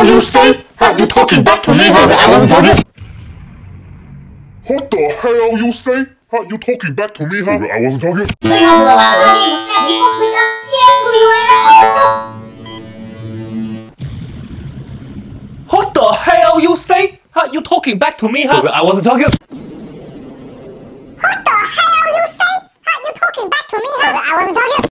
you say? You talking back to me? I wasn't talking. What the hell you say? You talking back to me? I wasn't talking. What the hell you say? You talking back to me? I wasn't talking. What the hell you say? You talking back to me? I wasn't talking.